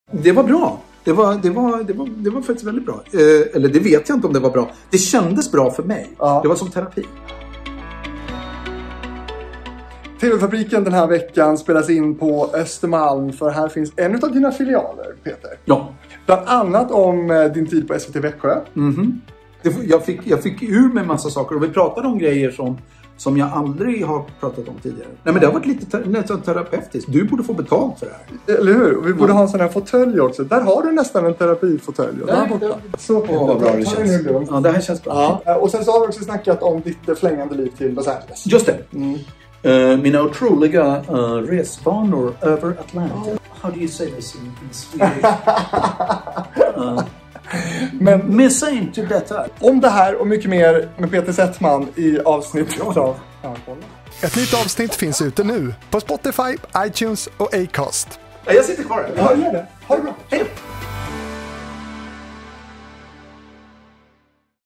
Det var bra. Det var faktiskt väldigt bra. Eller det vet jag inte om det var bra. Det kändes bra för mig. Ja. Det var som terapi. TV-fabriken den här veckan spelas in på Östermalm. För här finns en av dina filialer, Peter. Ja. Bland annat om din tid på SVT Växjö. Mhm. Jag fick ur med massa saker. Och vi pratade om grejer som jag aldrig har pratat om tidigare. Nej, men det har varit lite terapeutiskt. Du borde få betalt för det här. Eller hur? Vi borde ha en sån här fåtölj också. Där har du nästan en terapifåtölj. Så vad bra det känns. Ja, det här känns bra. Ja. Och sen så har vi också snackat om ditt flängande liv till Los Angeles. Just det. Mina otroliga resvanor över Atlanten. How do you say this in Swedish? Men missa inte detta. Om det här och mycket mer med Peter Settman i avsnitt av Ett nytt avsnitt finns ute nu på Spotify, iTunes och Acast. Jag sitter kvar här. Ja, gör det. Ha det bra.